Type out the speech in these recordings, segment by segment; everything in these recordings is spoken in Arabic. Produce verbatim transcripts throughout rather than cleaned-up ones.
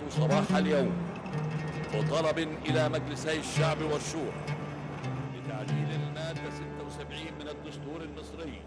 صباح اليوم وطلب إلى مجلسي الشعب والشورى لتعديل المادة ستة وسبعين من الدستور المصري.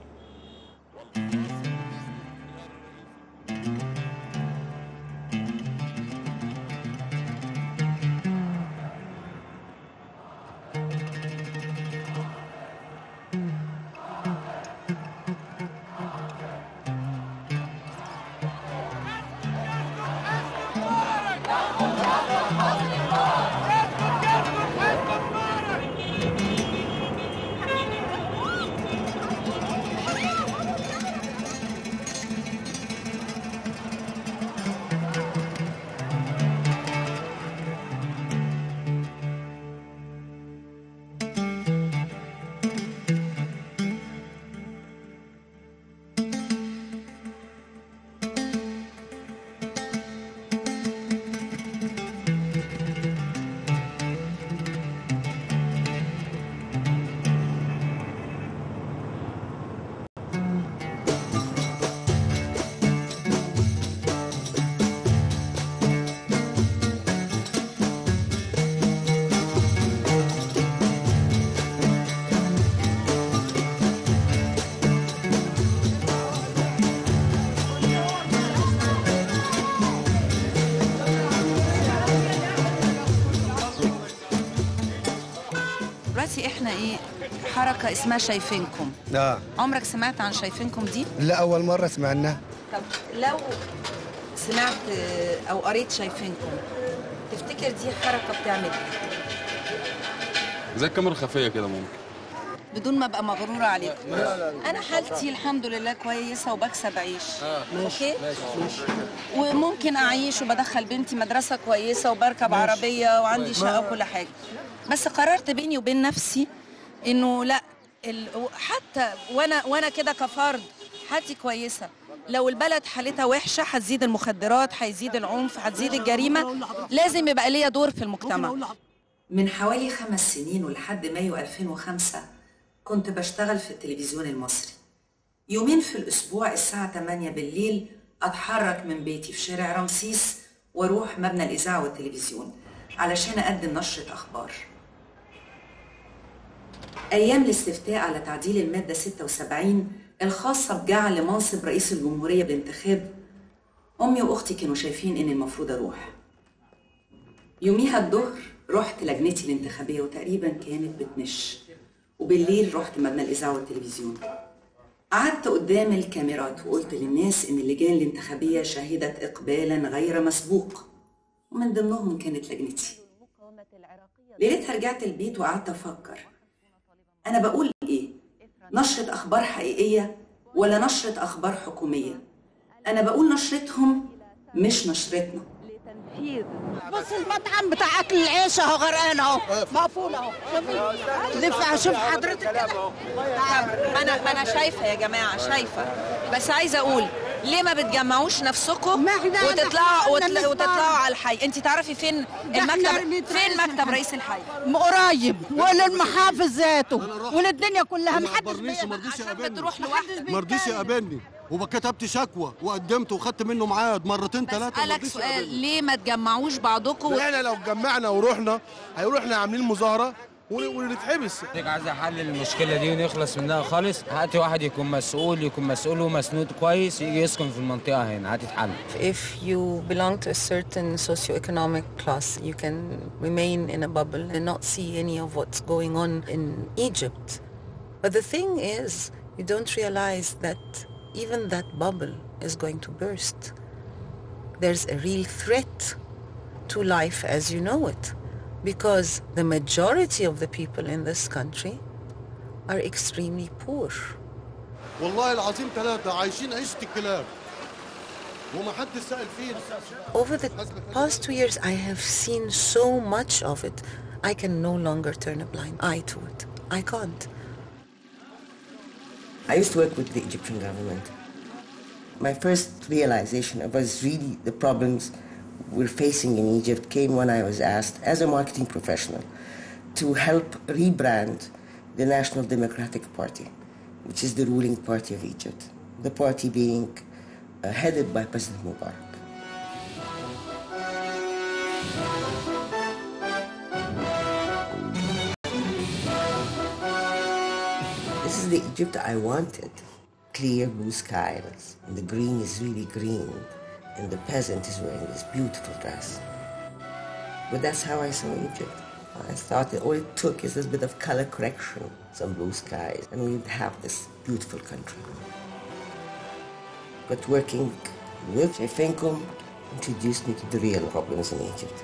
دلوقتي احنا ايه حركه اسمها شايفينكم. اه عمرك سمعت عن شايفينكم دي؟ لا، اول مره سمعناها. طب لو سمعت او قريت شايفينكم تفتكر دي حركه بتعمل ايه؟ زي الكاميرا الخفيه كده ممكن، بدون ما ابقى مغروره عليكم. لا لا لا. انا حالتي الحمد لله كويسه وبكسب عيش. اه ماشي اوكي ماشي ماشي. وممكن اعيش وبدخل بنتي مدرسه كويسه وبركب ماشي. عربيه وعندي شقه وكل حاجه. بس قررت بيني وبين نفسي انه لا ال... حتى وانا وانا كده كفرد حالتي كويسه، لو البلد حالتها وحشه هتزيد المخدرات، هيزيد العنف، هتزيد الجريمه، لازم يبقى ليا دور في المجتمع. من حوالي خمس سنين ولحد مايو ألفين وخمسة كنت بشتغل في التلفزيون المصري. يومين في الأسبوع الساعة تمانية بالليل أتحرك من بيتي في شارع رمسيس وأروح مبنى الإذاعة والتلفزيون علشان أقدم نشرة أخبار. أيام الاستفتاء على تعديل المادة ستة وسبعين الخاصة بجعل منصب رئيس الجمهورية بانتخاب، أمي وأختي كانوا شايفين إن المفروض أروح. يوميها الظهر رحت لجنتي الانتخابية وتقريبا كانت بتنش، وبالليل رحت مبنى الإذاعة والتلفزيون. قعدت قدام الكاميرات وقلت للناس إن اللجان الانتخابية شهدت إقبالا غير مسبوق، ومن ضمنهم كانت لجنتي. ليلتها رجعت البيت وقعدت أفكر أنا بقول إيه؟ نشرة أخبار حقيقية ولا نشرة أخبار حكومية؟ أنا بقول نشرتهم مش نشرتنا. بص المطعم بتاع اكل العيش اهو غرقان اهو مقفول اهو. شوفي لف شوف حضرتك كده. انا انا شايفه يا جماعه، شايفه، بس عايزه اقول ليه ما بتجمعوش نفسكم وتطلعوا وتطلعوا, وتطلعوا على الحي؟ انت تعرفي فين المكتب؟ فين مكتب رئيس الحي؟ قريب، وللمحافظ ذاته وللدنيا كلها. ما حدش ما رضيش بتروح لوحدك، ما رضيش يقابلني، وكتبت شكوى وقدمت وخدت منه ميعاد مرتين ثلاثه. اسالك سؤال، ليه ما تجمعوش بعضكم؟ احنا لو اتجمعنا ورحنا هيقولوا احنا عاملين مظاهره ونتحبس. عايز احل المشكله دي ونخلص منها خالص. هاتي واحد يكون مسؤول، يكون مسؤول ومسنود كويس، يجي يسكن في المنطقه هنا هتتحل. If you belong to a certain socio-economic class, you can remain in a bubble and not see any of what's going on in Egypt. But the thing is, you don't realize that even that bubble is going to burst. There's a real threat to life as you know it, because the majority of the people in this country are extremely poor. والله العظيم ثلاثة عايشين عيشة الكلاب وما حد سأل فينا. Over the past two years, I have seen so much of it. I can no longer turn a blind eye to it. I can't. I used to work with the Egyptian government. My first realization was really the problems we're facing in Egypt came when I was asked, as a marketing professional, to help rebrand the National Democratic Party, which is the ruling party of Egypt, the party being uh, headed by President Mubarak. This is the Egypt I wanted. Clear blue skies, and the green is really green, and the peasant is wearing this beautiful dress. But that's how I saw Egypt. I thought that all it took is this bit of color correction, some blue skies, and we'd have this beautiful country. But working with Shefenkom introduced me to the real problems in Egypt.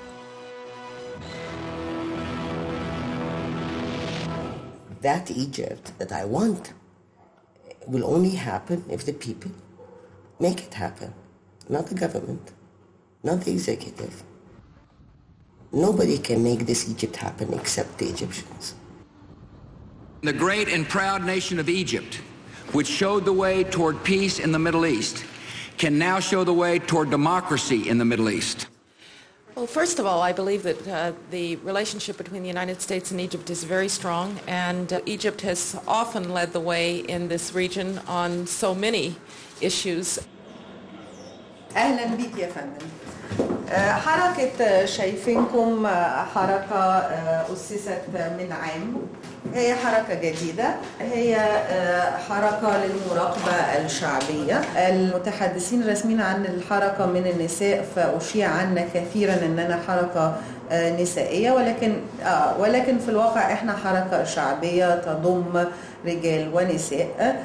That Egypt that I want will only happen if the people make it happen, not the government, not the executive. Nobody can make this Egypt happen except the Egyptians. The great and proud nation of Egypt, which showed the way toward peace in the Middle East, can now show the way toward democracy in the Middle East. Well, first of all, I believe that uh, the relationship between the United States and Egypt is very strong, and uh, Egypt has often led the way in this region on so many issues. أهلا بك يا فندم. حركة شايفينكم حركة أسست من عام. هي حركة جديدة، هي حركة للمراقبة الشعبية. المتحدثين الرسميين عن الحركة من النساء فأشيع عنا كثيرا أننا حركة نسائية، ولكن ولكن في الواقع إحنا حركة شعبية تضم رجال ونساء.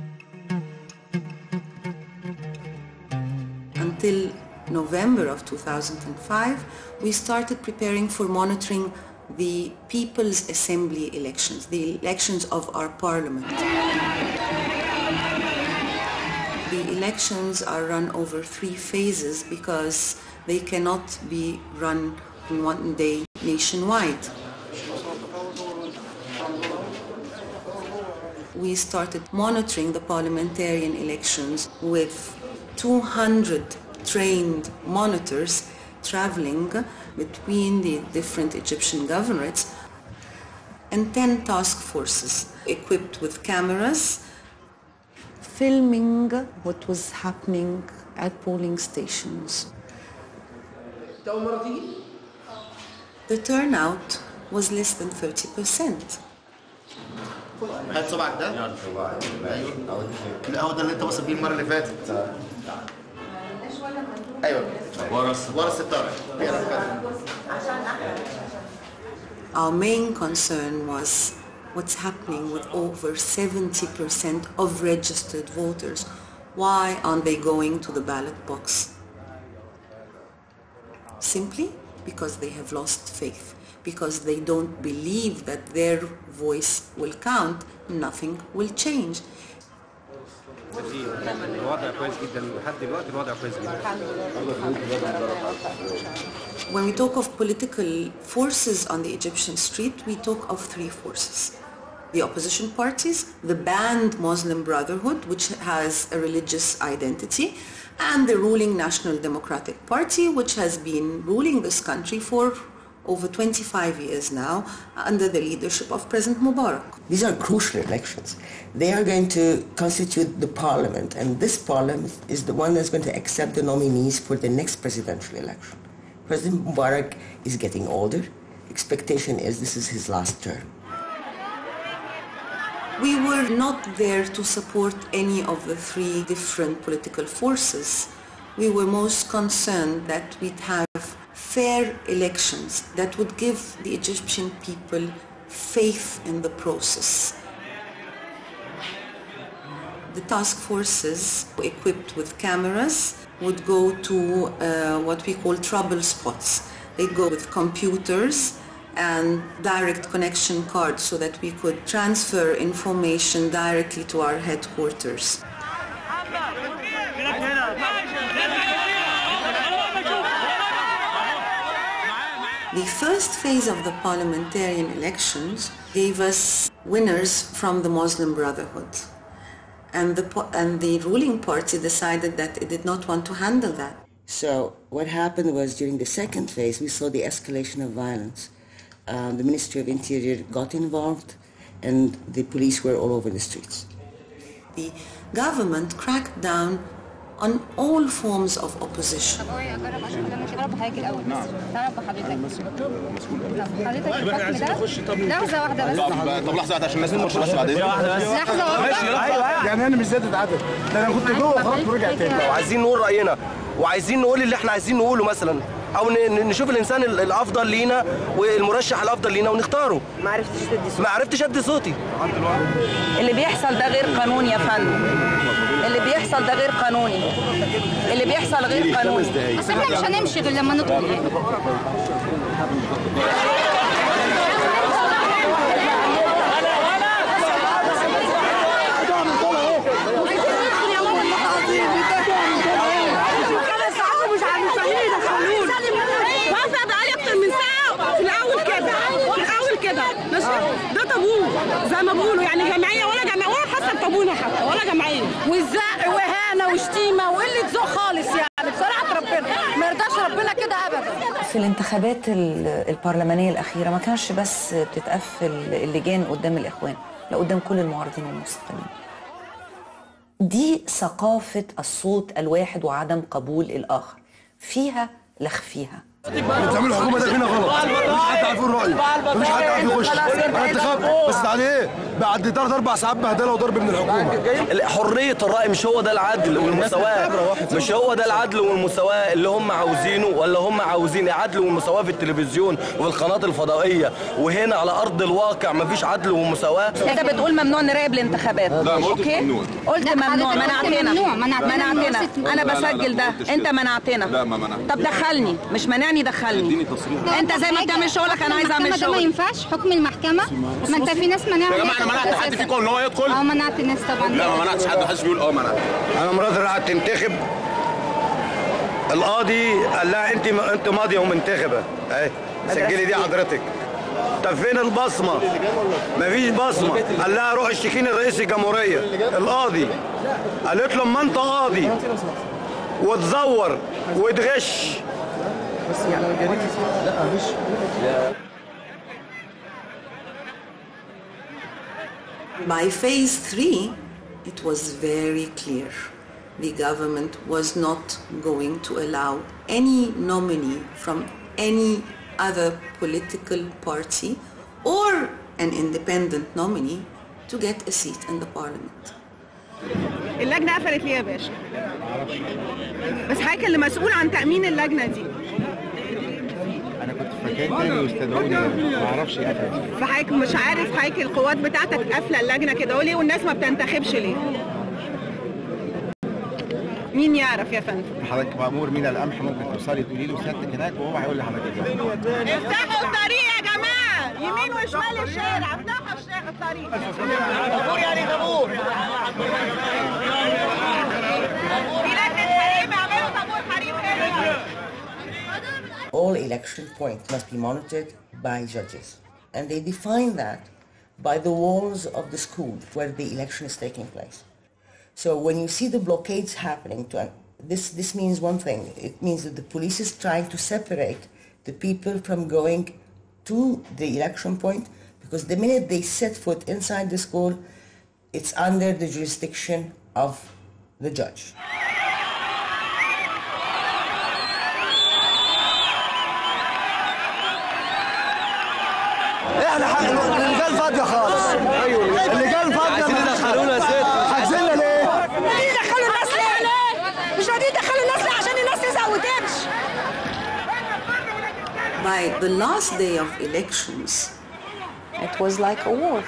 Until November of two thousand five, we started preparing for monitoring the People's Assembly elections, the elections of our parliament. The elections are run over three phases because they cannot be run in one day nationwide. We started monitoring the parliamentarian elections with two hundred trained monitors traveling between the different Egyptian governorates and ten task forces equipped with cameras, filming what was happening at polling stations. The turnout was less than thirty percent. هات صبعك ده؟ ايوه لا هو ده اللي انت وصل بيه المره اللي فاتت. ايوه ورا ورا الستاره. Our main concern was what's happening with over seventy percent of registered voters. Why aren't they going to the ballot box? Simply because they have lost faith, because they don't believe that their voice will count, nothing will change. When we talk of political forces on the Egyptian street, we talk of three forces. The opposition parties, the banned Muslim Brotherhood, which has a religious identity, and the ruling National Democratic Party, which has been ruling this country for over twenty-five years now under the leadership of President Mubarak. These are crucial elections. They are going to constitute the parliament, and this parliament is the one that's going to accept the nominees for the next presidential election. President Mubarak is getting older. Expectation is this is his last term. We were not there to support any of the three different political forces. We were most concerned that we'd have fair elections that would give the Egyptian people faith in the process. The task forces equipped with cameras would go to uh, what we call trouble spots. They'd go with computers and direct connection cards so that we could transfer information directly to our headquarters. The first phase of the parliamentarian elections gave us winners from the Muslim Brotherhood. And the, and the ruling party decided that it did not want to handle that. So what happened was during the second phase, we saw the escalation of violence. Um, the Ministry of Interior got involved and the police were all over the streets. The government cracked down on all forms of opposition. لحظة واحدة بس. طب لحظة واحدة عشان الناس تخش بس بعدين. لحظة واحدة. ماشي يعني أنا مش زاد اتعدل، ده أنا كنت جوه خلاص ورجعت تاني. لو عايزين نقول رأينا وعايزين نقول اللي احنا عايزين نقوله مثلا، او نشوف الانسان الافضل لينا والمرشح الافضل لينا ونختاره. ما عرفتش تدي صوتي. ما عرفتش ادي صوتي. اللي بيحصل ده غير قانوني يا فندم. اللي بيحصل ده غير قانوني. اللي بيحصل غير قانوني. بس احنا مش هنمشي غير لما نطلب. ده طابور زي ما بيقولوا، يعني جمعيه ولا جمعيه ولا حسب طابونه حتى ولا جمعيه، والزق واهانه وشتيمه وقله ذوق خالص. يعني بصراحه ربنا ما يرضاش ربنا كده ابدا. في الانتخابات البرلمانيه الاخيره ما كانش بس بتتقفل اللجان قدام الاخوان، لا قدام كل المعارضين والمستقلين. دي ثقافه الصوت الواحد وعدم قبول الاخر، فيها لخ فيها. بتعملوا الحكومه ده فينا غلط، مفيش حد عارف يقول رايه، مفيش حد عارف يخش. انا انتخاب بس بعد ايه؟ بعد ثلاث اربع ساعات بهدله وضرب من الحكومه. حريه الراي مش هو ده العدل والمساواه، مش هو ده العدل والمساواه اللي هم عاوزينه، ولا هم عاوزين عدل والمساواه في التلفزيون والقناه الفضائيه، وهنا على ارض الواقع مفيش عدل ومساواه. انت بتقول ممنوع نراقب الانتخابات. لا ما قلتش ممنوع. قلت ممنوع، منعتنا منعتنا. انا بسجل ده، انت منعتنا. لا ما منعت. طب دخلني، مش منعني دخلني. اديني تصريح. انت زي ما بتعمل شغلك انا عايزه اعمل شغلي. ده ما ينفعش حكم المحكمه. ما انت في ناس منعت. يا جماعه انا منعت حد فيكم ان هو يدخل؟ اه منعت الناس طبعا. لا ما منعتش حد، محدش بيقول اه منعت. انا مراتي راحت تنتخب، القاضي قال لها انت انت ماضيه ومنتخبه اهي سجلي دي حضرتك. طب فين البصمه؟ مفيش بصمه. قال لها روح اشتكيني لرئيس الجمهوريه. القاضي قالت له اما انت قاضي وتزور وتغش بس يعني جريمه لا مش By phase three, it was very clear. The government was not going to allow any nominee from any other political party or an independent nominee to get a seat in the parliament. اللجنه قفلت ليه يا باشا؟ بس حضرتك اللي مسؤول عن تامين اللجنه دي. انا كنت فاكر تاني واستدعوني ما اعرفش قفلت. فحضرتك مش عارف حضرتك القوات بتاعتك قافله اللجنه كده ليه والناس ما بتنتخبش ليه؟ مين يعرف يا فندم؟ حضرتك مأمور من القمح ممكن توصلي تقولي له سيادتك هناك وهو هيقول لحضرتك. افتحوا الطريق يا جماعه، يمين وشمال الشارع، افتحوا الطريق. طابور يعني طابور. في لجنه حريم اعملوا طابور حريم هنا. All election points must be monitored by judges, and they define that by the walls of the school where the election is taking place. So when you see the blockades happening, to, this, this means one thing. It means that the police is trying to separate the people from going to the election point, because the minute they set foot inside the school, it's under the jurisdiction of the judge. احنا اللجان فاضيه خالص. ايوه اللجان فاضيه. عايزين يدخلونا يا ست. حاجزيننا ليه؟ راضيين يدخلوا الناس ليه؟ مش راضيين يدخلوا الناس ليه عشان الناس تزهق وتمشي. By the last day of elections, It was like a war.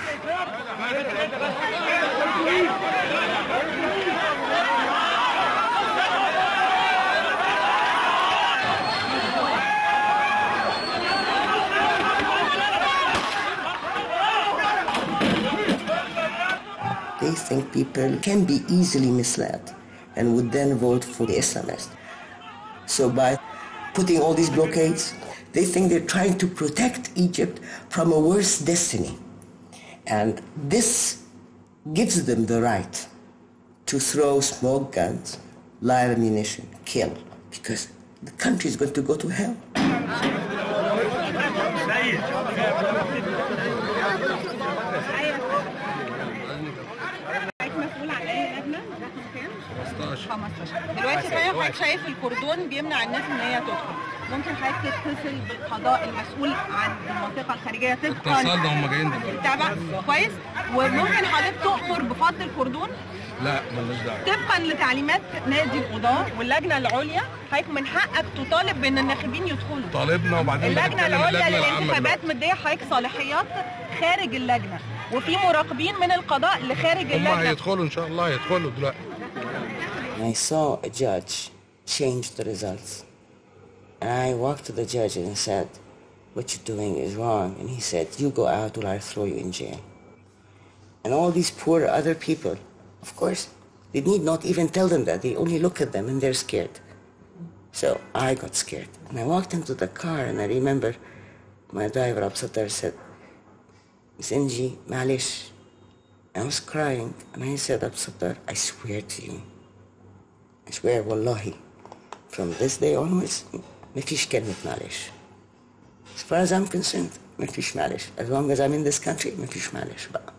They think people can be easily misled and would then vote for the Islamists. So by putting all these blockades, they think they're trying to protect Egypt from a worse destiny. And this gives them the right to throw smoke guns, live ammunition, kill, because the country is going to go to hell. مسؤول عن اي لجنه؟ رقم كام؟ خمستاشر. خمستاشر. دلوقتي حضرتك شايف الكوردون بيمنع الناس ان هي تدخل. ممكن حضرتك تتصل بالقضاء المسؤول عن المنطقه الخارجيه طبقا اتصلنا هم جايين دلوقتي. تابع كويس. وممكن حضرتك تؤمر بفض الكوردون. لا مالناش دعوه. طبقا لتعليمات نادي القضاه واللجنه العليا حضرتك من حقك تطالب بان الناخبين يدخلوا. طالبنا وبعدين اللجنه العليا للانتخابات مديه حضرتك صلاحيات خارج اللجنه، وفي مراقبين من القضاء لخارج اللجنه. هم هيدخلوا ان شاء الله هيدخلوا دلوقتي. I saw a judge change the results. And I walked to the judge and said, what you're doing is wrong. And he said, you go out or I throw you in jail. And all these poor other people, of course, they need not even tell them that. They only look at them and they're scared. So I got scared. And I walked into the car and I remember my driver, Absatar, said, Zinji, Malish. I was crying and I said, Absatar, I swear to you, I swear, wallahi, from this day onwards, مفيش كلمة معلش. As far as I'm concerned, مفيش معلش. As long as I'm in this country, مفيش معلش بقى.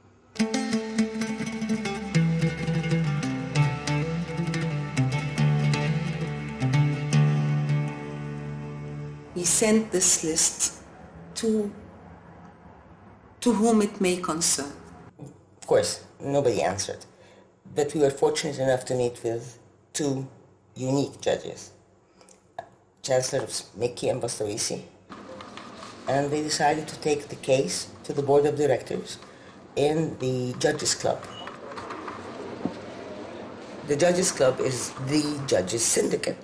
We sent this list to to whom it may concern. Of course, nobody answered. But we were fortunate enough to meet with two unique judges, Chancellor of Mekki and Bastawisi, and they decided to take the case to the board of directors in the Judges Club. The Judges Club is the judges syndicate.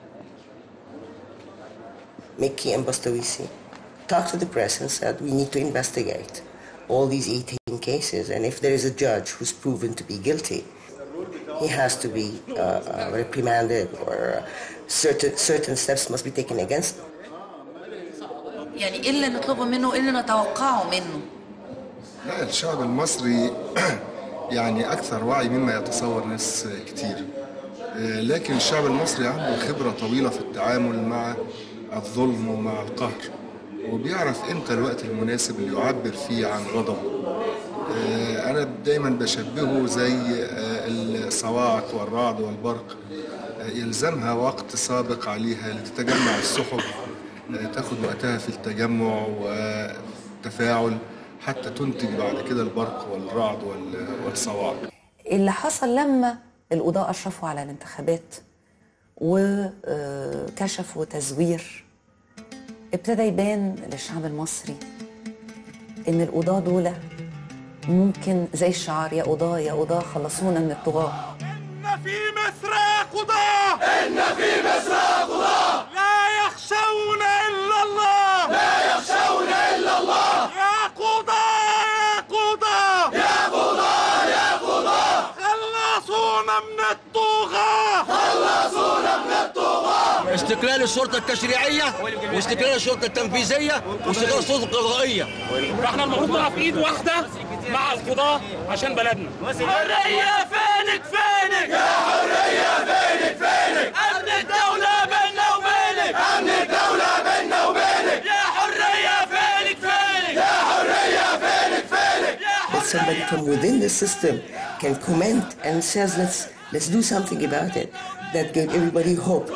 Mekki and Bastawisi talked to the press and said, we need to investigate all these eighteen cases, and if there is a judge who's proven to be guilty, he has to be uh, uh, reprimanded, or uh, certain certain steps must be taken against him. يعني ايه اللي نطلبه منه وايه اللي نتوقعه منه؟ لا الشعب المصري يعني اكثر وعي مما يتصور ناس كتير، لكن الشعب المصري عنده خبرة طويلة في التعامل مع الظلم ومع القهر، وبيعرف امتى الوقت المناسب اللي يعبر فيه عن غضبه. أنا دايما بشبهه زي الصواعق والرعد والبرق، يلزمها وقت سابق عليها لتتجمع السحب، تاخد وقتها في التجمع والتفاعل حتى تنتج بعد كده البرق والرعد والصواعق. اللي حصل لما القضاة أشرفوا على الانتخابات وكشفوا تزوير، ابتدى يبان للشعب المصري إن القضاة دول ممكن زي الشعار، يا قضاة يا قضاة خلصونا من الطغاة. إن في مصر قضاة، إن في مصر قضاة لا يخشون إلا الله، لا يخشون إلا الله. يا قضاة يا قضاة يا قضاة يا قضاة خلصونا من الطغاة، خلصونا من الطغاة. استقلال السلطة التشريعية واستقلال السلطة التنفيذية واستقلال السلطة القضائية. احنا المفروض نقف ايد واحدة مع القضاة عشان بلدنا. حرية فينك فينك يا حرية فينك فينك، أمن الدولة بيننا وبينك، أمن الدولة بيننا وبينك. يا حرية فينك فينك يا حرية فينك فينك. But somebody from within the system can comment and says, let's let's do something about it. That gave everybody hope.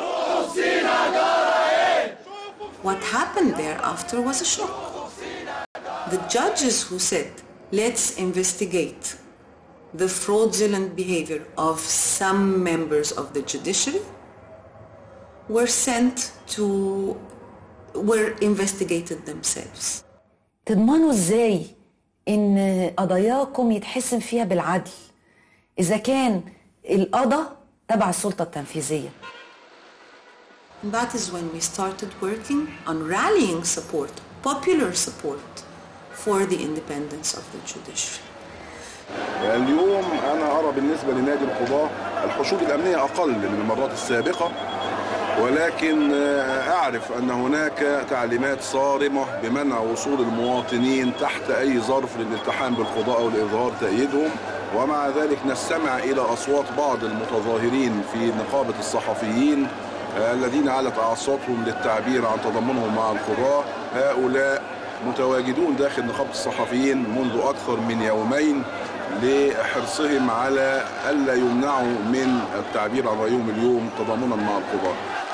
What happened thereafter was a shock. The judges who said, let's investigate the fraudulent behavior of some members of the judiciary were sent to, were investigated themselves. تضمنوا ازاي ان قضاياكم يتحسم فيها بالعدل اذا كان القضاء تبع السلطة التنفيذية؟ And that is when we started working on rallying support, popular support for the independence of the judiciary. اليوم أنا أرى بالنسبة لنادي القضاة الحشود الأمنية أقل من المرات السابقة، ولكن أعرف أن هناك تعليمات صارمة بمنع وصول المواطنين تحت أي ظرف للالتحام بالقضاء أو لإظهار تأييدهم، ومع ذلك نستمع إلى أصوات بعض المتظاهرين في نقابة الصحفيين الذين علت أعصابهم للتعبير عن تضامنهم مع القضاة. هؤلاء متواجدون داخل نقابة الصحفيين منذ أكثر من يومين، لحرصهم على ألا يمنعوا من التعبير عن رأيهم اليوم تضامنا مع القضاة.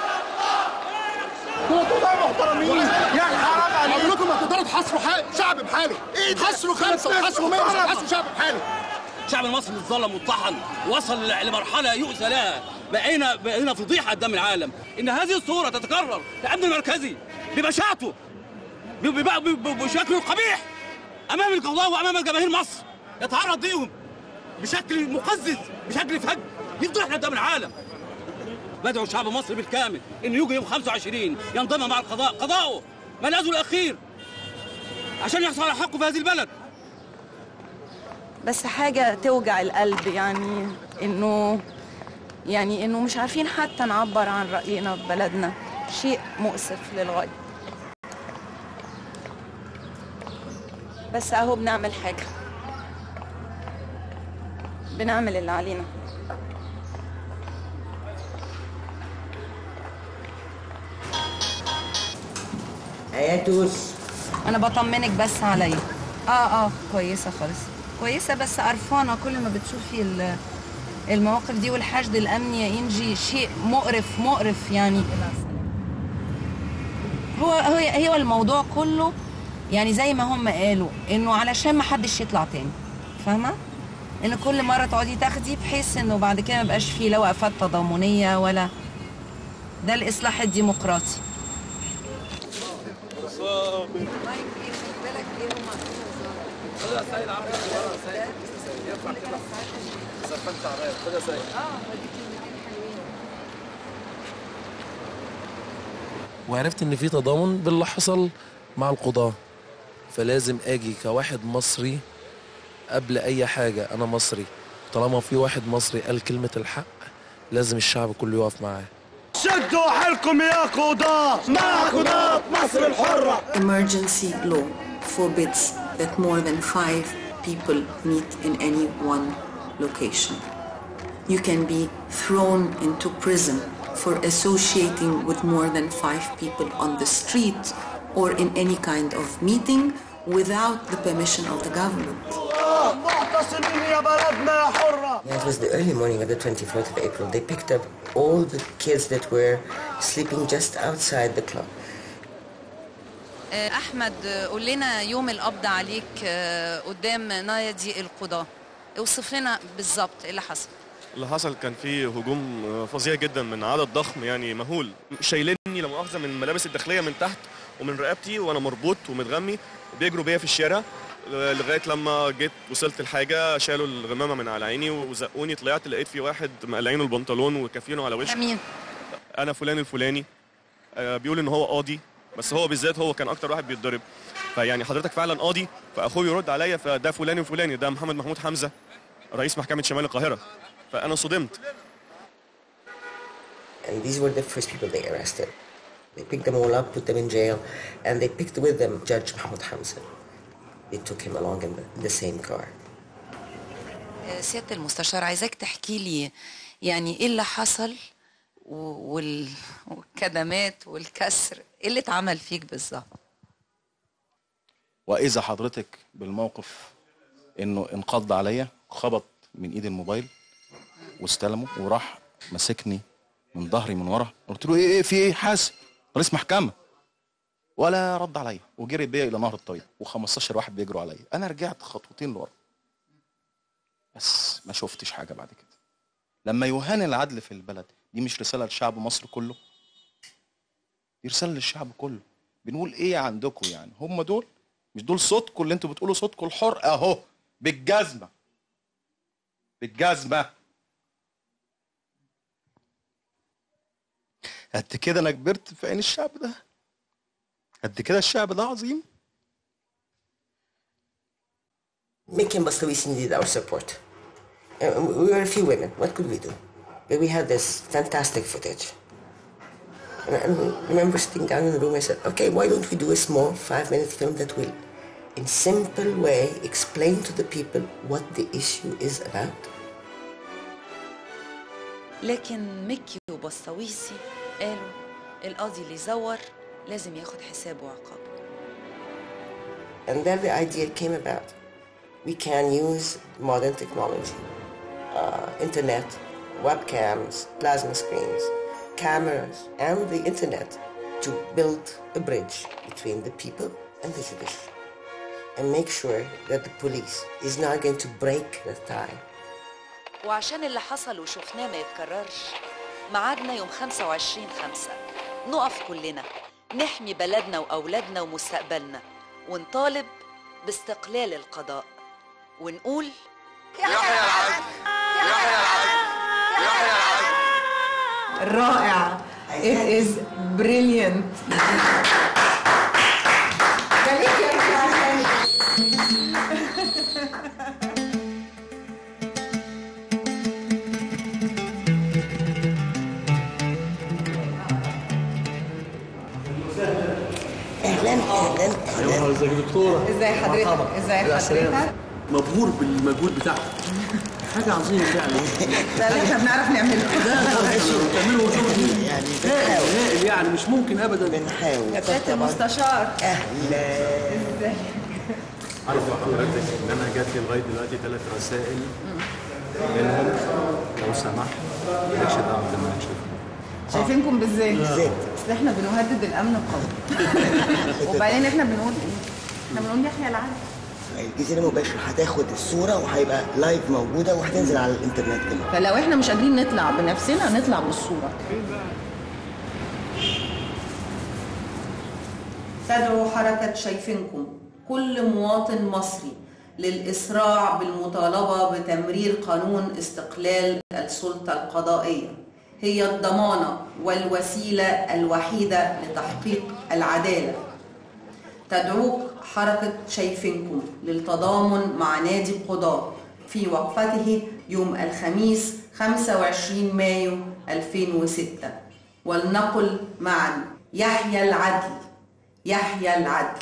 قضاة محترمين يا حرام عليكم، ما تقدروا تحاصروا شعب بحاله، تحاصروا خمسة وتحاصروا مية وتحاصروا شعب بحاله. الشعب المصري اتظلم واتطحن، وصل لمرحلة يؤذى لها، بقينا بقينا فضيحة قدام العالم. إن هذه الصورة تتكرر للأمن المركزي ببشاعته بشكله القبيح أمام القضاة وأمام جماهير مصر، يتعرض ليهم بشكل مقزز، بشكل فج، يفضحنا قدام العالم. بدعو الشعب المصري بالكامل إنه يجي يوم خمسة وعشرين ينضم مع القضاء، قضاؤه ملاذه الأخير عشان يحصل على حقه في هذه البلد. بس حاجة توجع القلب، يعني إنه يعني إنه مش عارفين حتى نعبر عن رأينا في بلدنا، شيء مؤسف للغاية. بس أهو بنعمل حاجة، بنعمل اللي علينا. اياتوس، أنا بطمنك بس عليا. آه آه كويسة خالص، كويسة بس قرفانة كل ما بتشوفي المواقف دي، والحشد الأمني يا إنجي شيء مقرف مقرف يعني. هو هو هو الموضوع كله يعني زي ما هم قالوا إنه علشان ما حدش يطلع تاني، فاهمة؟ إن كل مرة تقعدي تاخدي بحيث إنه بعد كده ما يبقاش فيه لا وقفات تضامنية ولا. ده الإصلاح الديمقراطي. وعرفت ان في تضامن باللي حصل مع القضاة، فلازم اجي كواحد مصري قبل اي حاجة. انا مصري، طالما في واحد مصري قال كلمة الحق لازم الشعب كله يقف معاه. شدوا حيلكم يا قضاة مع قضاة مصر الحرة. Emergency law forbids that more than five people meet in any one location. You can be thrown into prison for associating with more than five people on the street or in any kind of meeting without the permission of the government. Yeah, it was the early morning of the twenty-fourth of April. They picked up all the kids that were sleeping just outside the club. أحمد، قول لنا يوم القبض عليك قدام نادي القضاة، اوصف لنا بالظبط ايه اللي حصل. اللي حصل كان فيه هجوم فظيع جدا من عدد ضخم يعني مهول، شايليني لا مؤاخذه من الملابس الداخليه من تحت ومن رقبتي وانا مربوط ومتغمي، وبيجروا بيا في الشارع لغايه لما جيت وصلت الحاجه، شالوا الغمامه من على عيني وزقوني. طلعت لقيت في واحد مقلعينه البنطلون وكافينه على وشه. مين؟ انا فلان الفلاني. بيقول ان هو قاضي، بس هو بالذات هو كان اكتر واحد بيتضرب. فيعني حضرتك فعلا قاضي؟ فاخوه يرد عليا فده فلان الفلاني، ده محمد محمود حمزه رئيس محكمه شمال القاهره. فانا صدمت. And these were the first people they arrested. They picked them all up, put them in jail, and they picked with them Judge Mahmoud Hamza. They took him along in the, in the same car. سيادة المستشار، عايزاك تحكي لي يعني ايه اللي حصل والكدمات والكسر، ايه اللي اتعمل فيك بالظبط؟ واذا حضرتك بالموقف انه انقض عليا، خبط من ايد الموبايل واستلمه وراح مسكني من ظهري من ورا. قلت له ايه ايه في ايه؟ حاسب رئيس محكمه. ولا رد عليا وجري بيا الى نهر الطريق وخمستاشر واحد بيجروا عليا. انا رجعت خطوتين لورا بس ما شفتش حاجه بعد كده. لما يهان العدل في البلد دي مش رساله لشعب مصر كله؟ دي رساله للشعب كله. بنقول ايه عندكم يعني؟ هم دول مش دول صوتكم اللي انتوا بتقولوا صوتكم الحر اهو بالجزمه بالجزمه. قد كده انا كبرت في عين الشعب ده، قد كده الشعب ده عظيم. Mickey and Bastawisi needed our support. Uh, we were a few women. What could we do? But we had this fantastic footage. And I remember sitting down in the room and I said, okay, why don't we do a small five-minute film that will, in simple way, explain to the people what the issue is about? لكن ميكي وبسطويسي قالوا القاضي اللي زور لازم ياخد حسابه وعقابه. And then the idea came about. we can use modern technology, uh, internet, webcams, plasma screens, cameras, and the internet to build a bridge between the people and the judiciary and make sure that the police is not going to break the tie. وعشان اللي حصل وشفناه ما يتكررش، ميعادنا يوم خمسة وعشرين خمسة نقف كلنا نحمي بلدنا وأولادنا ومستقبلنا ونطالب باستقلال القضاء ونقول يحيى العدل يحيى العدل يحيى العدل. رائع. It is brilliant. اهلا اهلا ايوه ازيك يا دكتوره؟ ازي حضرتك؟ ازي حضرتك؟ مبهور بالمجهود بتاعك. حاجه عظيمه فعلا. ده اللي احنا بنعرف نعمله. بتعملوا شغل يعني هائل يعني مش ممكن ابدا. بنحاول. يا سياده المستشار. اهلا. ازيك؟ عارف حضرتك ان انا جات لي لغايه دلوقتي ثلاث رسائل منهم لو سمحت مالكش دعوه باللي انا شايفه. شايفينكم بالذات. بالذات. اصل احنا بنهدد الامن القومي. وبعدين احنا بنقول ايه؟ احنا بنقول يحيى العدل. الجزيرة المباشر هتاخد الصورة وهيبقى لايف موجودة وهتنزل على الانترنت كمان. فلو احنا مش قادرين نطلع بنفسنا نطلع بالصورة. تدعو حركة شايفينكم كل مواطن مصري للإسراع بالمطالبة بتمرير قانون استقلال السلطة القضائية، هي الضمانة والوسيلة الوحيدة لتحقيق العدالة. تدعوك حركة شايفينكم للتضامن مع نادي القضاة في وقفته يوم الخميس خمسة وعشرين مايو ألفين وستة، ولنقل معا يحيى العدل يحيى العدل.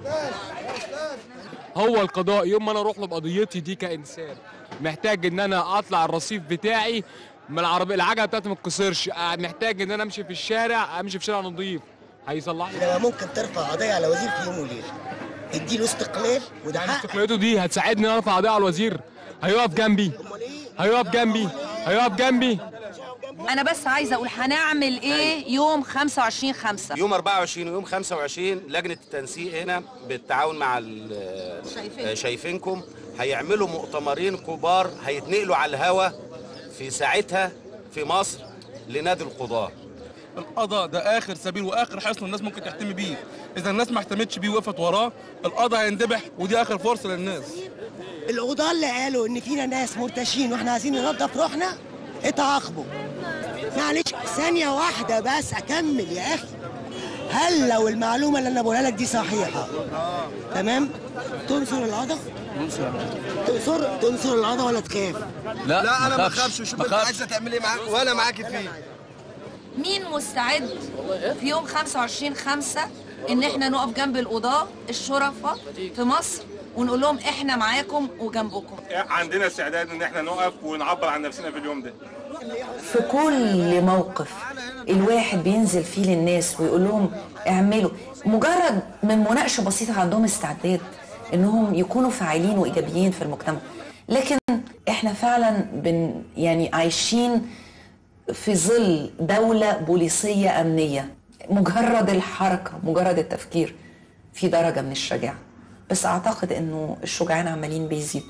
هو القضاء يوم ما انا اروح له بقضيتي دي كانسان محتاج ان انا اطلع الرصيف بتاعي من العربيه العجله بتاعتي ما تتكسرش، محتاج ان انا امشي في الشارع امشي في شارع نظيف هيصلح لي. ممكن ترفع قضيه على وزير في يوم وليله اديله استقلال وده حق. استقلالته دي هتساعدني ان ارفع قضيه على الوزير؟ هيقف جنبي هيقف جنبي هيقف جنبي. انا بس عايزه اقول هنعمل ايه يوم خمسة وعشرين خمسة. يوم أربعة وعشرين ويوم خمسة وعشرين لجنه التنسيق هنا بالتعاون مع شايفينكم هيعملوا مؤتمرين كبار هيتنقلوا على الهوا في ساعتها في مصر لنادي القضاة. القضاء ده اخر سبيل واخر حصن الناس ممكن تحتمي بيه. اذا الناس ما احتمتش بيه وقفت وراه القضاء هيندبح، ودي اخر فرصه للناس. القضاة اللي قالوا ان فينا ناس مرتشين واحنا عايزين ننظف روحنا اتعاقبوا. معلش ثانيه واحده بس اكمل يا اخي. هل لو المعلومه اللي انا بقولها لك دي صحيحه تمام تنصر القضاء؟ تنصر تنصر القضاء ولا تخاف؟ لا لا انا ما اخافش. وشوف انت عايزه تعمل ايه معاك وانا معاكي فيه. مين مستعد في يوم خمسة وعشرين خمسة ان احنا نقف جنب القضاة الشرفاء في مصر ونقول لهم احنا معاكم وجنبكم؟ عندنا استعداد ان احنا نقف ونعبر عن نفسنا في اليوم ده. في كل موقف الواحد بينزل فيه للناس ويقول لهم اعملوا، مجرد من مناقشه بسيطه عندهم استعداد انهم يكونوا فاعلين وايجابيين في المجتمع. لكن احنا فعلا بن يعني عايشين في ظل دولة بوليسية أمنية. مجرد الحركة مجرد التفكير في درجة من الشجاعة، بس أعتقد أنه الشجعان عمالين بيزيدوا.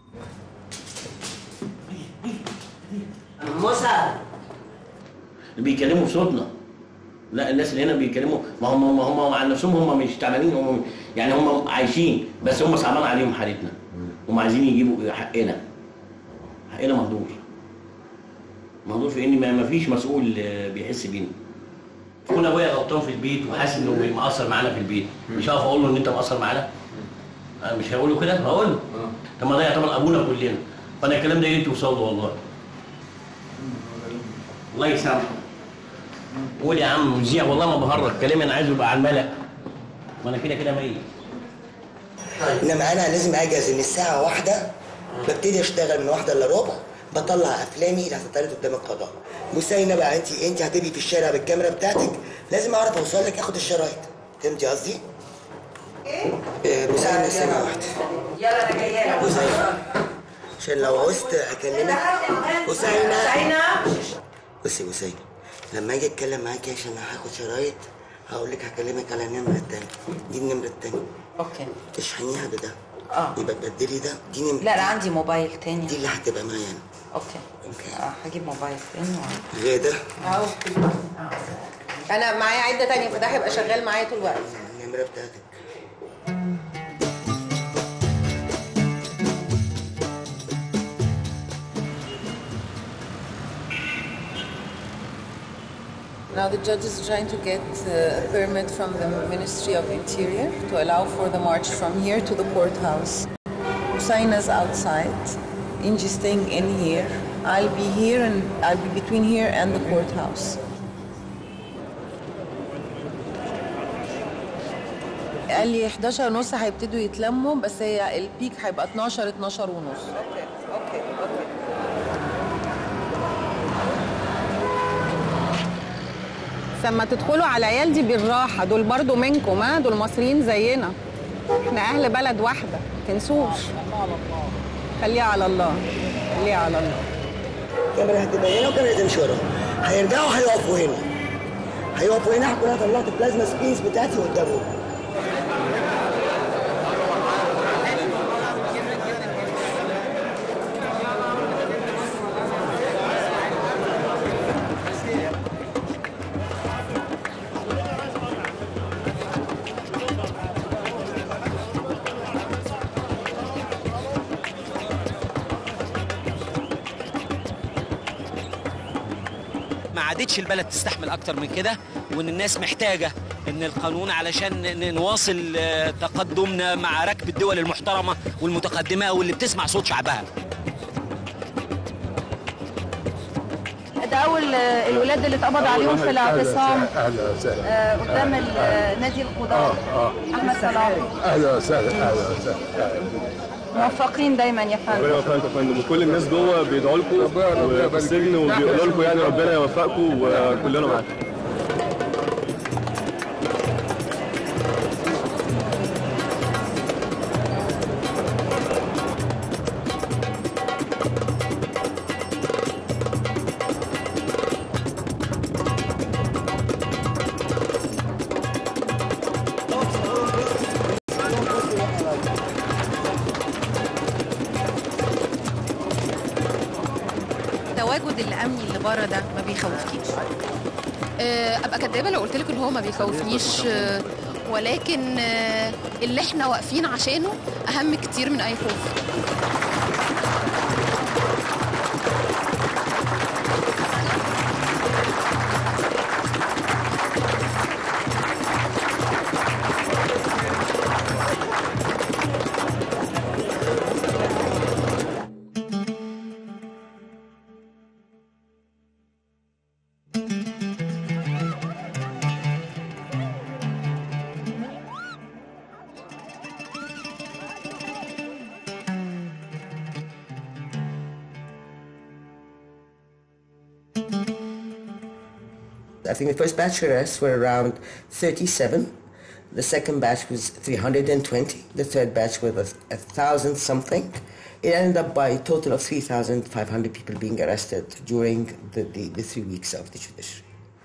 مسعد بيتكلموا بصوتنا. لا الناس اللي هنا بيتكلموا ما هم ما هم عن نفسهم هم مش تعبانين، هم يعني هم عايشين بس هم صعبان عليهم حالتنا. هم عايزين يجيبوا حقنا. حقنا مهدور. مهدور في ان ما فيش مسؤول بيحس بينا. كون ابويا غلطان في البيت وحاسس انه مقصر معانا في البيت، مش هقف اقول له ان انت مقصر معانا؟ انا مش هقول له كده، هقول له طب ما ده يعتبر ابونا كلنا. فانا الكلام ده يا ريت يوصل له والله. الله يسامحه. قول يا عم مذيع والله ما بهرج، كلامي انا عايزه يبقى على الملأ. وانا كده كده ميت. انما انا لازم اجهز ان الساعه واحدة ببتدي اشتغل من واحدة الا ربع، بطلع افلامي اللي هتتعرض قدام القضاء. مسينه بقى انت انت هتبقي في الشارع بالكاميرا بتاعتك، لازم اعرف اوصل لك اخد الشرايط. فهمتي قصدي؟ ايه؟ مساعدة سنة واحدة. يلا انا جايه لك. عشان لو عوزت اكلمك حسينة. بصي يا حسينة، لما اجي اتكلم معاكي عشان هاخد شرايط هقول لك هكلمك على النمرة التانية. دي النمرة التانية. اوكي. تشحنيها بده. اه. يبقى تبدلي ده. دي نمرة. لا لا عندي موبايل تاني. دي اللي هتبقى معايا انا. اوكي. اوكي. اه هجيب موبايل تاني. غدا. اهو. انا معايا عده تانية فده هيبقى شغال معايا طول الوقت. النمرة بتاعتك. Now the judge is trying to get a permit from the Ministry of Interior to allow for the march from here to the courthouse. Husaina's outside. Inji's staying in here. I'll be here and I'll be between here and the courthouse. قال لي حداشر ونص هيبتدوا يتلموا بس هي البيك هيبقى اتناشر اتناشر ونص. اوكي اوكي اوكي. لما تدخلوا على العيال دي بالراحه، دول برضو منكم، ها دول مصريين زينا، احنا اهل بلد واحده ما تنسوش. خليها على الله، خليها على الله. كاميرا هتبقى هنا وكاميرا تمشي وراهم. هيرجعوا هيقفوا هنا. هيقفوا هنا هكون انا طلعت البلازما سكرينز بتاعتي قدامهم. ما عادتش البلد تستحمل اكتر من كده، وان الناس محتاجه ان القانون علشان نواصل تقدمنا مع ركب الدول المحترمه والمتقدمه واللي بتسمع صوت شعبها. ده اول الولاد اللي اتقبض عليهم في الاعتصام آه قدام نادي القضاء. اه اه احمد صلاح. اهلا وسهلا. اهلا وسهلا. موفقين دايما يا فندم. ربنا يوفقك يا فندم، وكل الناس جوه بيدعوا لكم في السجن وبيقولوا لكم يعني ربنا يوفقكم وكلنا معاكم. التواجد الامني اللي بره ده ما بيخوفكيش؟ ابقى كدابه لو قلت لك ان هو ما بيخوفنيش، ولكن اللي احنا واقفين عشانه اهم كتير من اي خوف. I think the first batch arrests were around thirty-seven. The second batch was three hundred twenty. The third batch was a thousand something. It ended up by a total of three thousand five hundred people being arrested during the, the, the three weeks of the judiciary.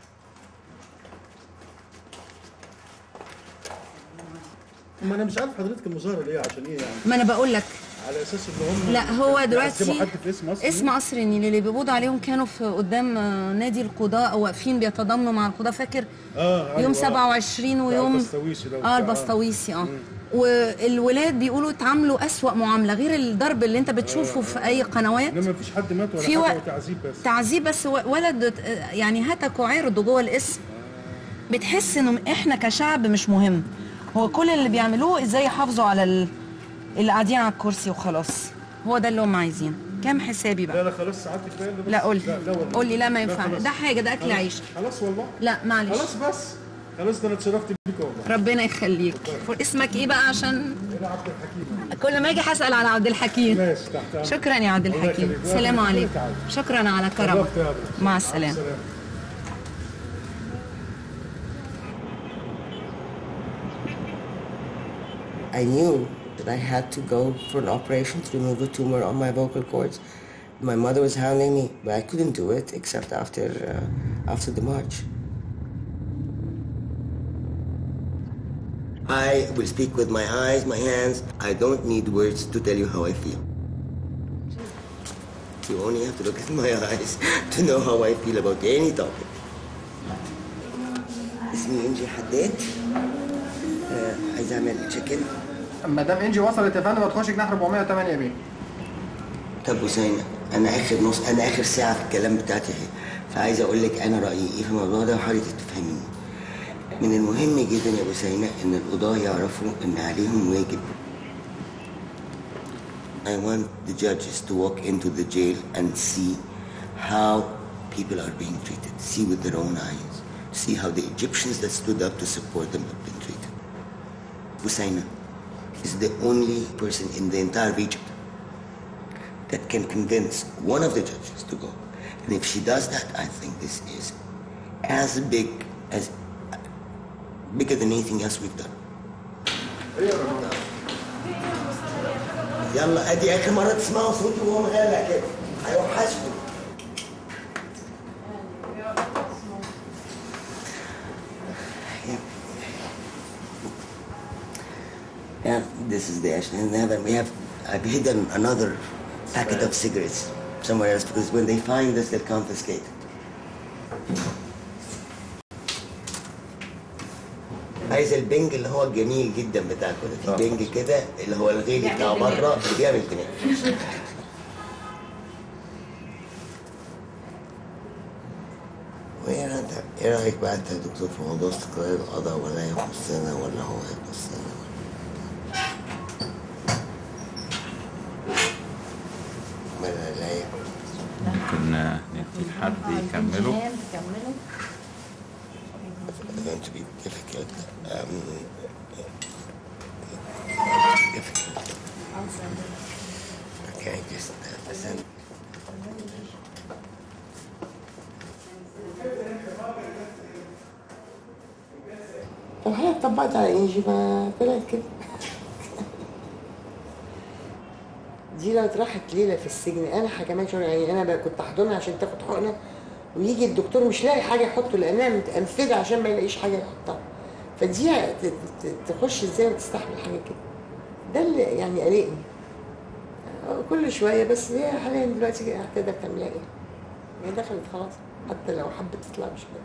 ما انا مش عارف حضرتك المظاهره ليه عشان ايه يعني؟ ما انا بقول لك على اساس ان هم لا هو دلوقتي حد في اسم مصر اسم قصر النيل اللي بيقبضوا عليهم كانوا في قدام نادي القضاء واقفين بيتضامنوا مع القضاء، فاكر؟ اه يوم سبعة وعشرين ويوم البسطويسي ده اه البسطويسي اه والولاد بيقولوا اتعاملوا اسوأ معامله غير الضرب اللي انت بتشوفه آه. في اي قنوات. انما مفيش حد مات ولا في حاجه، و... تعذيب بس تعذيب بس ولد يعني هتكوا عرضوا جوه الاسم. بتحس انه احنا كشعب مش مهم، هو كل اللي بيعملوه ازاي يحافظوا على ال... اللي قاعدين على الكرسي وخلاص. هو ده اللي هم عايزينه. كام حسابي بقى؟ لا لا خلاص سعادتك بقى. لا قول لي قول لي لا ما ينفع، ده حاجه ده اكل عيش. خلاص والله لا معلش خلاص بس خلاص. ده انا اتشرفت بيك والله. ربنا يخليك. اسمك ايه بقى عشان انا عبد الحكيم. كل ما اجي هسال على عبد الحكيم. ماشي تحت. شكرا يا عبد الحكيم. السلام عليكم. شكرا على كرمك. مع السلامه. I knew that I had to go for an operation to remove the tumor on my vocal cords. My mother was hounding me, but I couldn't do it except after, uh, after the march. I will speak with my eyes, my hands. I don't need words to tell you how I feel. You only have to look at my eyes to know how I feel about any topic. اسمي إنجي حداد. آه، عايز أعمل تشيكن. مدام إنجي وصلت يا فندم وتخش جناح أربعمية وتمانية بيه. طب وسينا، أنا آخر نص أنا آخر ساعة في الكلام بتاعتي اهي، فعايز أقول لك أنا رأيي إيه في الموضوع ده وحاولي تفهميني. من المهم جدا يا أبو سينا إن القضاة يعرفوا إن عليهم واجب. I want the judges to walk into the jail and see how people are being treated, see with their own eyes, see how the Egyptians that stood up to support them have been treated. Husseina is the only person in the entire region that can convince one of the judges to go. And if she does that, I think this is as big as bigger than anything else we've done. يلا ادي اخر مره تسمعوا صوتي وهو مغلق كده هيروح حاسبه. Yeah, this is the ash. And then we have I've hidden another packet of cigarettes somewhere else because when they find this they'll confiscate. عايز البنج اللي هو الجميل جدا بتاعكم ده، في بنج كده اللي هو الغالي بتاع بره اللي بيعمل جنيه. وايه انت ايه رايك بقى انت يا دكتور في موضوع استقلال القضاء ولا يخصنا ولا هو يخصنا؟ ولا لا ممكن ندي لحد يكمله. It's going to be difficult. Um, difficult. Okay, just uh, listen. طب هي طبقت على انجي ما طلعت كده. دي لو اتراحت ليله في السجن انا كمان شغل يعني انا كنت احضنها عشان تاخد حقنه ويجي الدكتور مش لاقي حاجه يحطه لانها متأنفذه عشان ما يلاقيش حاجه يحطها. فدي تخش ازاي وتستحمل حاجه كده؟ ده اللي يعني قلقني كل شويه. بس هي حاليا دلوقتي هتقدر تعملها ايه؟ هي دخلت خلاص حتى لو حبت تطلع مش كده.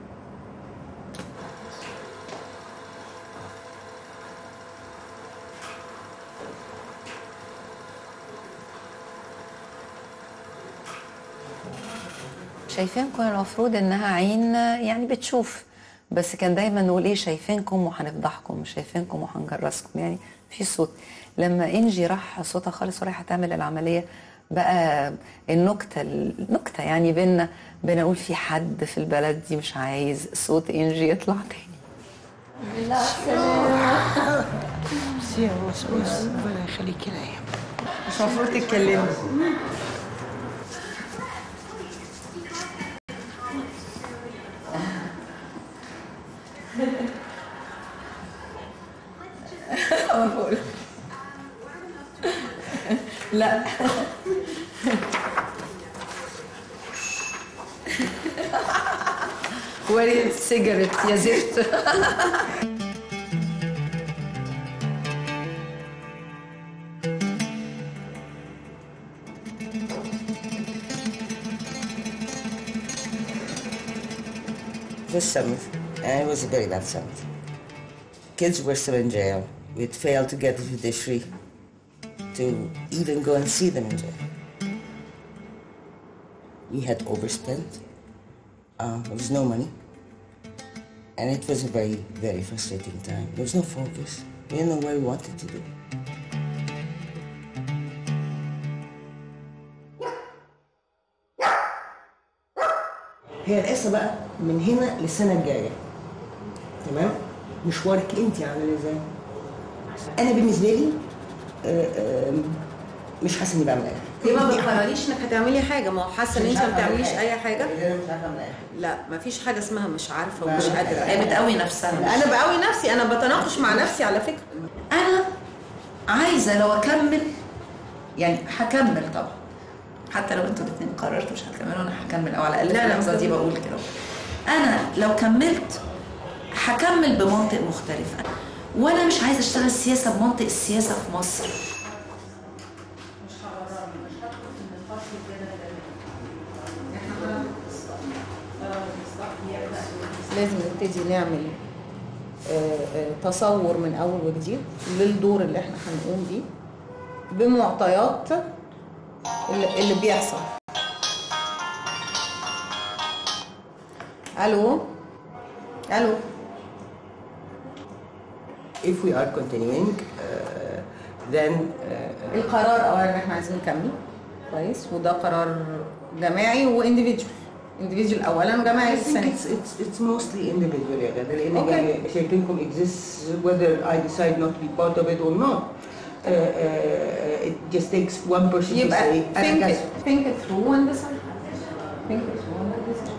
شايفينكم المفروض انها عين يعني بتشوف، بس كان دايما نقول ايه شايفينكم وهنفضحكم، شايفينكم وهنجرسكم، يعني في صوت. لما انجي راح صوتها خالص ورايحه تعمل العمليه بقى النكته النكته يعني بينا بنقول في حد في البلد دي مش عايز صوت انجي يطلع تاني. لا سلام. بس يا بص بص ربنا يخليكي ليا. مش المفروض تتكلمي. أقول لا وريت سيجارت يا زفت. This summit, and it was a very bad summit. Kids were still in jail. We'd failed to get the judiciary to even go and see them in jail. We had overspent. Uh, there was no money. And it was a very, very frustrating time. There was no focus. We didn't know what we wanted to do. هي القصة بقى من هنا للسنة الجاية. تمام؟ مشوارك انت عامل ازاي؟ انا بالنسبه لي آآ آآ مش حاسه اني بعمل اي حاجه. ليه ما بتقرريش انك هتعملي حاجه؟ ما هو حاسه ان انت ما بتعمليش اي حاجه. انا مش عارفه اعمل اي حاجه. لا ما فيش حاجه اسمها مش عارفه ومش قادره. هي بتقوي نفسها. انا بقوي نفسي، انا بتناقش مع نفسي على فكره. انا عايزه لو اكمل يعني هكمل طبعا، حتى لو انتوا الاثنين قررتوا مش هتكملوا انا هكمل، او على الاقل في اللحظه دي بقول كده. انا لو كملت هكمل بمنطق مختلف، وانا مش عايزه اشتغل سياسه بمنطق السياسه في مصر. لازم نبتدي نعمل تصور من اول وجديد للدور اللي احنا هنقوم بيه بمعطيات اللي, اللي بيحصل. الو الو If we are continuing, uh, then uh, القرار اولا ان احنا عايزين نكمل كويس، وده قرار جماعي وانديفيدوال. individual اولا وجماعي الثاني. It's, it's, it's mostly individual يا غدا، لان يعني شايفينكم exists whether I decide not to be part of it or not. Uh, uh, it just takes one person to say think it, think it through and decide. Think it through and decide.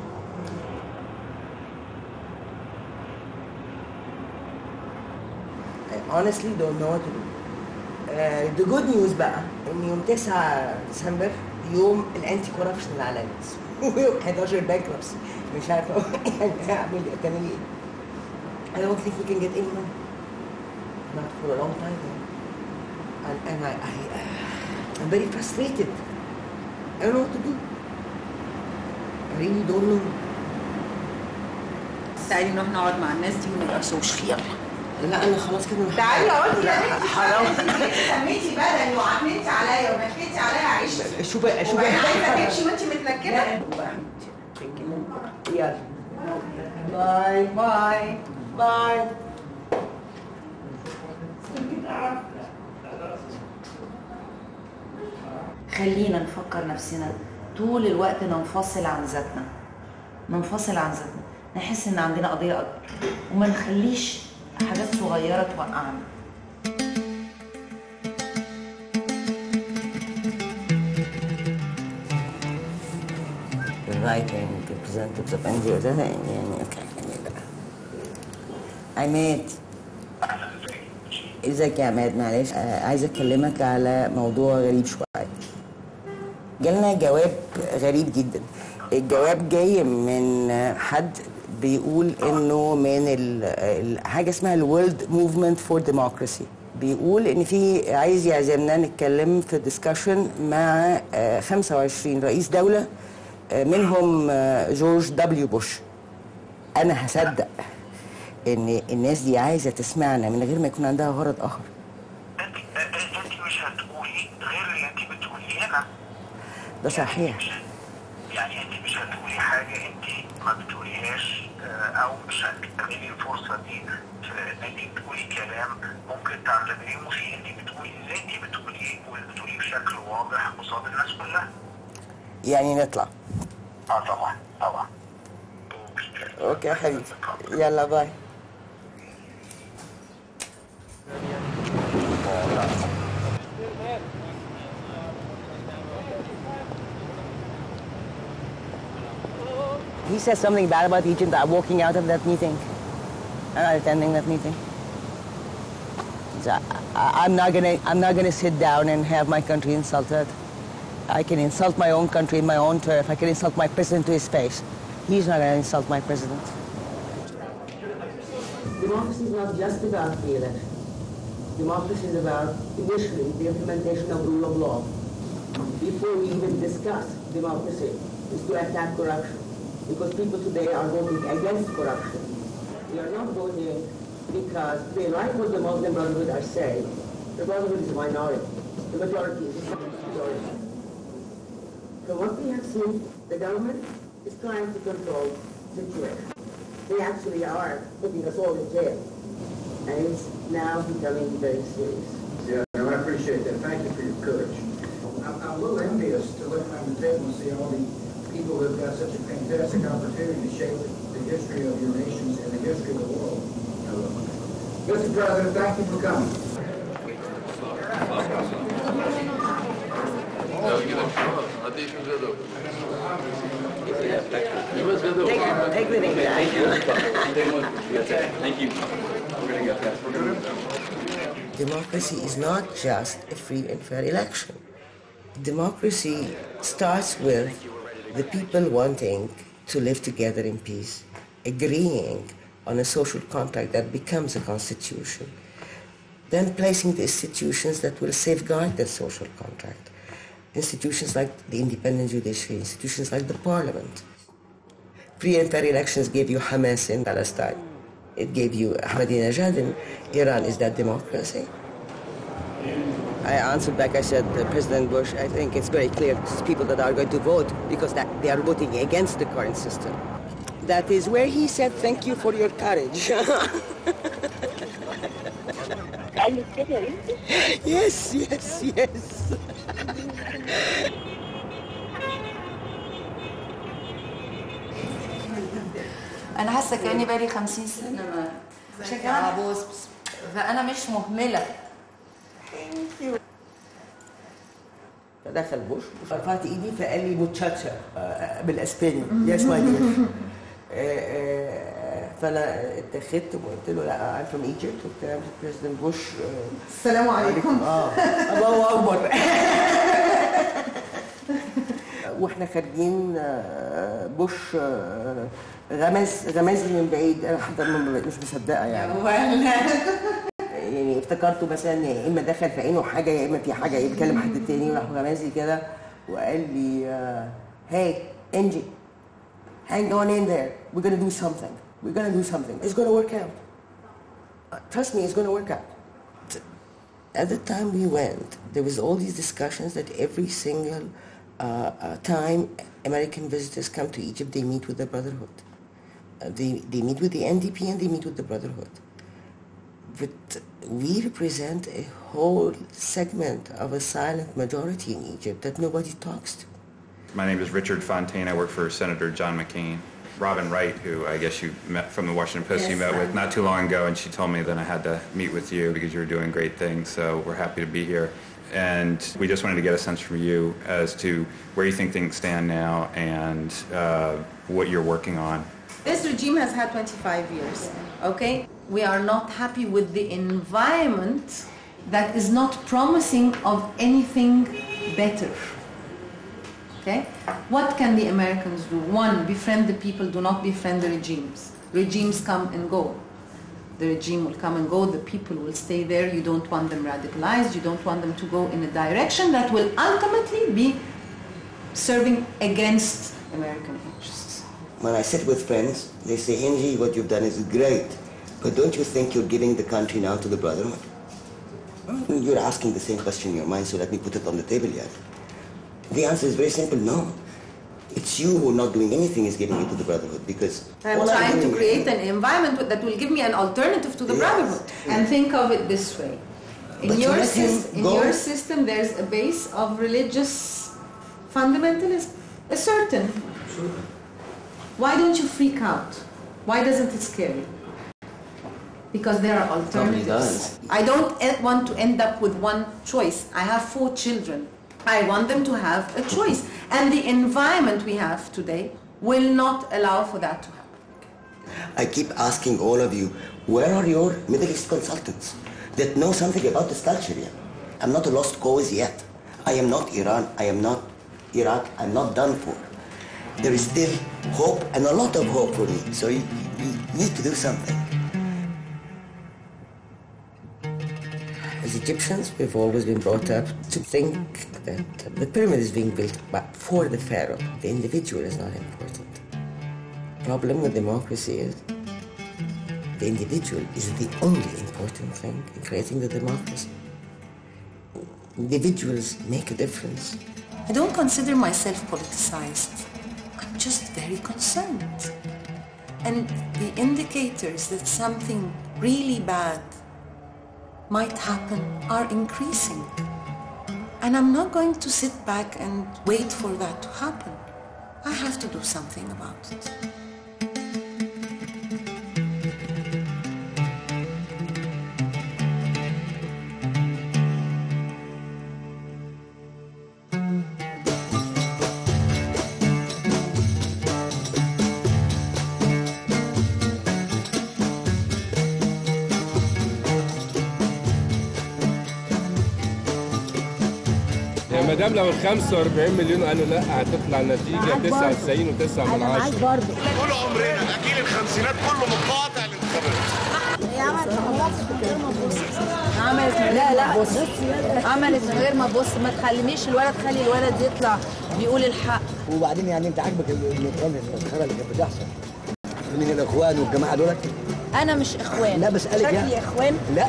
I honestly don't know what to do. Uh, the good news بقى ان يوم تسعة ديسمبر يوم الانتي كوربشن العالمي ويوم حداشر bankruptcy. مش عارفه يعني هعمل تعملي ايه. I don't think we can get any money. Not for a long time. And, and I, I, uh, I'm very frustrated. I don't know what to do. I really don't know. تعالي نروح نقعد مع الناس دي ونبقى سوشيال. لا انا خلاص كده تعالي اقعدي يا بنتي. حرام. سميتي بدني وعكنتي عليا ونكدتي عليا عيشتي. شوفي شوفي عايزه تمشي وانت متنكده. يلا باي باي باي. خلينا نفكر نفسنا طول الوقت ننفصل عن ذاتنا، ننفصل عن ذاتنا، نحس ان عندنا قضيه اكبر وما نخليش حاجات صغيره توقعنا. Writing representatives of N G Os يعني اوكي عماد. ازيك يا عماد؟ معلش عايزه اكلمك على موضوع غريب شويه. جالنا جواب غريب جدا. الجواب جاي من حد بيقول انه من حاجه اسمها الورلد موفمنت فور ديموكراسي، بيقول ان في عايز يعزمنا نتكلم في ديسكشن مع خمسة وعشرين رئيس دوله منهم جورج دبليو بوش. انا هصدق ان الناس دي عايزه تسمعنا من غير ما يكون عندها غرض اخر؟ انت انت مش هتقولي غير اللي انت بتقوليه هنا. ده صحيح. يعني انت مش هتقولي حاجه انت ما بتقوليهاش، او مش هتستغلي الفرصه دي في ان انت تقولي كلام ممكن تعتبريه مسيء. انت بتقولي زي انت بتقوليه وبتقوليه بشكل واضح قصاد الناس كلها. يعني نطلع؟ اه طبعا طبعا. اوكي يا حبيبي، يلا باي. He says something bad about Egypt. I'm walking out of that meeting. I'm not attending that meeting. So I, I'm not gonna. I'm not gonna sit down and have my country insulted. I can insult my own country in my own turf. I can insult my president to his face. He's not gonna insult my president. Democracy is not just about the election. Democracy is about initially the implementation of rule of law. Before we even discuss democracy, is to attack corruption. Because people today are voting against corruption. We are not voting because they like what the Muslim Brotherhood are saying. The Brotherhood is a minority. The majority is a majority. So what we have seen, the government is trying to control the situation. They actually are putting us all in jail. And it's now becoming very serious. Yeah, no, I appreciate that. Thank you for your courage. I'm, I'm a little envious to look around the table and see all the people who have got such a fantastic opportunity to shape the history of your nations and the history of the world. Mister President, thank you for coming. Take the name back. Thank you. We're going to get that. democracy is not just a free and fair election. Democracy starts with the people wanting to live together in peace, agreeing on a social contract that becomes a constitution, then placing the institutions that will safeguard that social contract. Institutions like the independent judiciary, institutions like the parliament. Free and fair elections gave you Hamas in Palestine. It gave you Ahmadinejad in Iran. Is that democracy? I answered back, I said, uh, President Bush, I think it's very clear to people that are going to vote because that they are voting against the current system. That is where he said, thank you for your courage. Are you kidding? Yes, yes, yes. انا حاسه كاني بقالي خمسين سنه ما شكلها عبوس، فانا مش مهمله. فدخل بوش رفعت ايدي فقال لي موتشاتشا بالاسباني، يس ماي دير. فانا اتخذت وقلت له لا I'm from Egypt وبتاع بريزيدنت بوش. السلام عليكم. اه الله اكبر. واحنا خارجين بوش غمز غمزني من بعيد، انا حتى مش مصدقه يعني. يعني افتكرته مثلا يا اما دخل في عينه حاجه يا اما في حاجه يتكلم حد تاني، وراح غمزي كده وقال لي هاي انجي hang on in there, we're gonna do something, we're gonna do something, it's gonna work out, trust me, it's gonna work out. At the time we went, there was all these discussions that every single uh, uh, time American visitors come to Egypt, they meet with the Brotherhood. Uh, they, they meet with the N D P and they meet with the Brotherhood. But we represent a whole segment of a silent majority in Egypt that nobody talks to. My name is Richard Fontaine. I work for Senator John McCain. Robin Wright, who I guess you met from the Washington Post, yes, you met with not too long ago, and she told me that I had to meet with you because you were doing great things, so we're happy to be here. And we just wanted to get a sense from you as to where you think things stand now and uh, what you're working on. This regime has had twenty-five years, okay? We are not happy with the environment that is not promising of anything better, okay? What can the Americans do? One, befriend the people, do not befriend the regimes. Regimes come and go. The regime will come and go, the people will stay there. You don't want them radicalized, you don't want them to go in a direction that will ultimately be serving against American interests. When I sit with friends, they say, Angie, what you've done is great, but don't you think you're giving the country now to the Brotherhood? You're asking the same question in your mind, so let me put it on the table yet. The answer is very simple, no. It's you who are not doing anything is giving it to the Brotherhood because... I'm trying to create an environment that will give me an alternative to the yes. Brotherhood. And think of it this way. In, your, syst- in your system, there's a base of religious fundamentalism, a certain. Why don't you freak out? Why doesn't it scare you? Because there are alternatives. I don't want to end up with one choice. I have four children. I want them to have a choice. And the environment we have today will not allow for that to happen. I keep asking all of you, where are your Middle East consultants that know something about this culture yet? I'm not a lost cause yet. I am not Iran. I am not Iraq. I'm not done for. There is still hope and a lot of hope for me. So you, you need to do something. As Egyptians, we've always been brought up to think that the pyramid is being built for the pharaoh. The individual is not important. The problem with democracy is the individual is the only important thing in creating the democracy. Individuals make a difference. I don't consider myself politicized. I'm just very concerned. And the indicators that something really bad might happen are increasing. And I'm not going to sit back and wait for that to happen. I have to do something about it. يا مدام لو ال خمسة وأربعين مليون قالوا لا هتطلع النتيجه تسعة وتسعين وتسعة من انا معاك عشرة. برضه. طول عمرنا اجيل الخمسينات كله مقاطع الانتخابات. هي عملت من غير ما تبص. عملت من لا لا بص عملت من غير ما تبص. ما تخلينيش الولد، خلي الولد يطلع بيقول الحق. وبعدين يعني انت عاجبك الانتخابات اللي كانت بتحصل من الاخوان والجماعه دولت؟ انا مش اخوان. لا بسالك يعني شكلي اخوان؟ لا.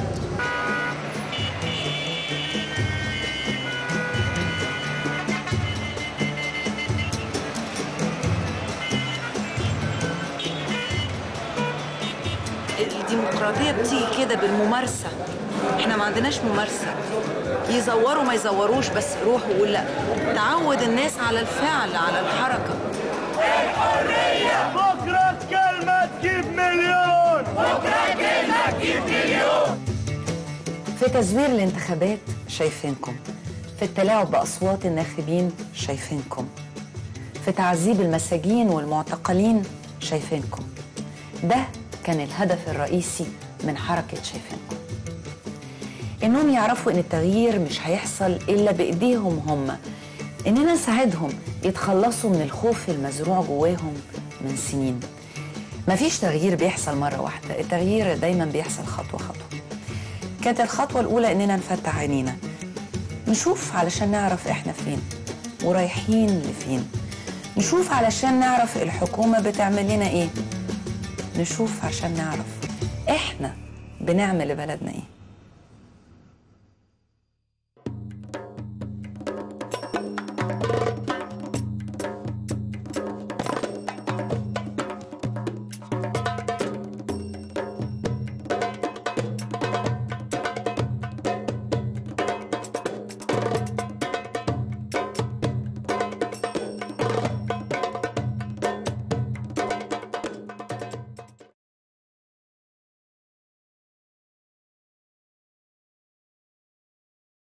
الديمقراطية بتيجي كده بالممارسة. احنا ما عندناش ممارسة. يزوروا ما يزوروش، بس روحوا وقول لا. تعود الناس على الفعل، على الحركة. الحرية بكرة كلمة تجيب مليون، بكرة كلمة تجيب مليون. في تزوير الانتخابات شايفينكم، في التلاعب بأصوات الناخبين شايفينكم، في تعذيب المساجين والمعتقلين شايفينكم. ده كان الهدف الرئيسي من حركة شايفينكم، إنهم يعرفوا إن التغيير مش هيحصل إلا بإيديهم هم، إننا نساعدهم يتخلصوا من الخوف المزروع جواهم من سنين. مفيش تغيير بيحصل مرة واحدة، التغيير دايما بيحصل خطوة خطوة. كانت الخطوة الأولى إننا نفتح عينينا، نشوف علشان نعرف إحنا فين ورايحين لفين، نشوف علشان نعرف الحكومة بتعمل لنا إيه، نشوف عشان نعرف إحنا بنعمل لبلدنا إيه.